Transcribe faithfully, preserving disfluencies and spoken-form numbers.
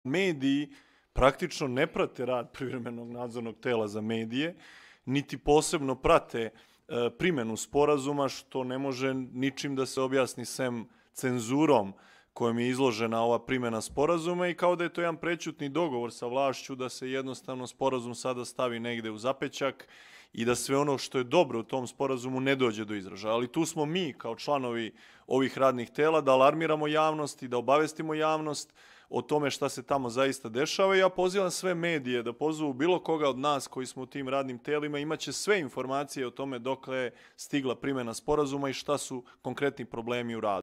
Mediji praktično ne prate rad privremenog nadzornog tela za medije, niti posebno prate e, primjenu sporazuma, što ne može ničim da se objasni sem cenzurom kojom je izložena ova primjena sporazuma i kao da je to jedan prećutni dogovor sa vlašću da se jednostavno sporazum sada stavi negde u zapećak i da sve ono što je dobro u tom sporazumu ne dođe do izražaja. Ali tu smo mi kao članovi ovih radnih tela da alarmiramo javnost i da obavestimo javnost o tome šta se tamo zaista dešava i ja pozivam sve medije da pozvu bilo koga od nas koji smo u tim radnim telima, imaće sve informacije o tome dokle je stigla primjena sporazuma i šta su konkretni problemi u radu.